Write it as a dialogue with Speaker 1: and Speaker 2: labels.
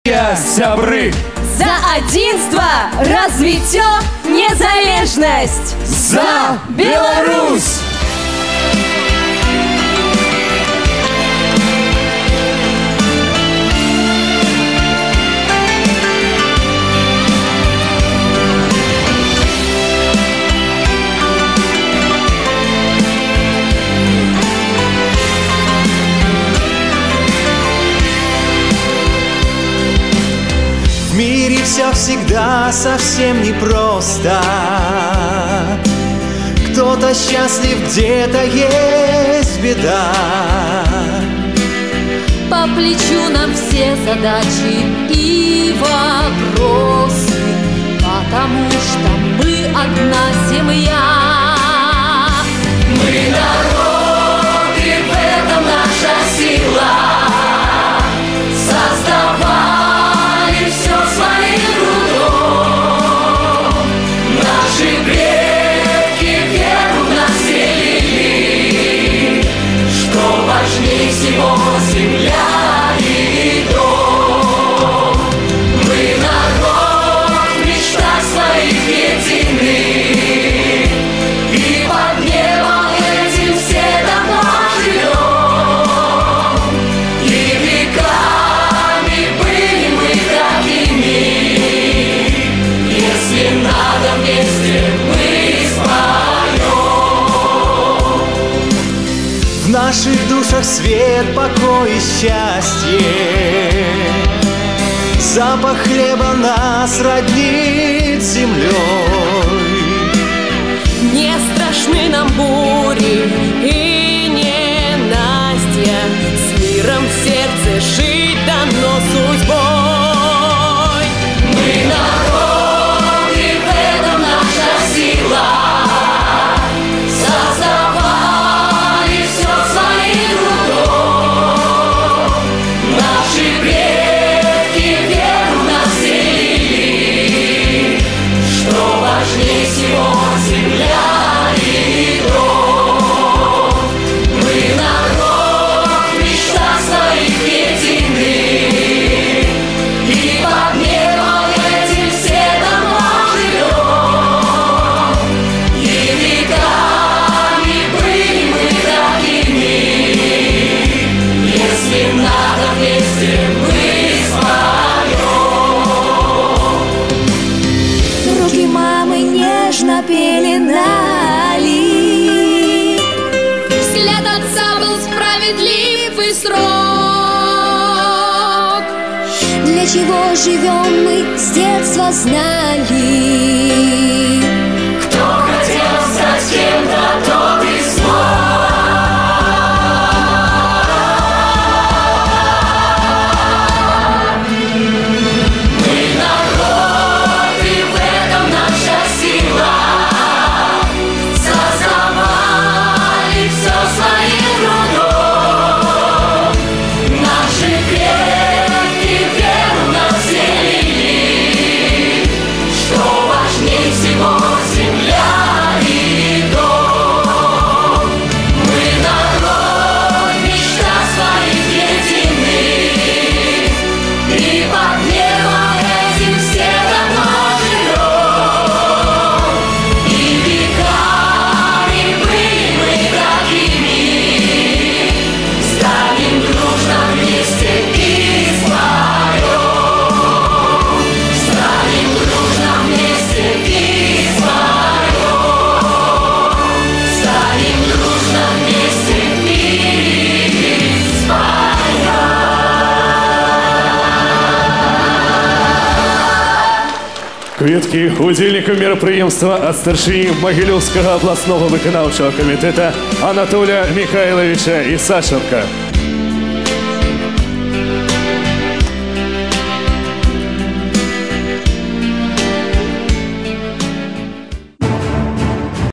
Speaker 1: Сябры!
Speaker 2: За адзінства, развіццё, незалежнасць!
Speaker 1: За Беларусь!
Speaker 3: В мире все всегда совсем непросто. Кто-то счастлив, где-то есть беда.
Speaker 2: По плечу нам все задачи и вопросы, потому что мы одна семья. Мы народ, и в этом наша сила. Создавали все своим трудом. Наши предки веру в нас селили, что важнее всего земля и дом. Мы народ, мечта своих единых, и под небом этим все давно живем. И веками были мы такими, если надо вместе мы споем.
Speaker 3: В наших душах свет, покой и счастье. Запах хлеба нас роднит с землей.
Speaker 2: Не страшны нам бури и ненастья, с миром в сердце жить дано судьбой. Мы народ, и в этом наша сила. Создавали все своим трудом. Наши предки веру в нас селили, что важнее всего земля и дом. Мы народ, мечта своих единых, и под небом этим все давно живем. И веками были мы такими, если надо вместе мы споем. Руки мамы нежно пеленали, вслед отца был справедливый срок. Для чего живем мы, с детства знали. Кто хотел стать кем-то, тот и смог. Мы народ, и в этом наша сила. Создавали все своим трудом. Наши предки веру в нас селили, что важнее всего земля и дом. Мы народ, мечта своих единых, и под небом этим все давно живем. И веками были мы такими, станем дружно вместе и споем. Станем дружно вместе и споем. Станем дружно вместе и споем.
Speaker 1: Квіткі удзельнікам мерапрыемства ад старшыні Магілёўскага абласнога выканаўчага камітэта Анатолія Михайловича Ісаченка.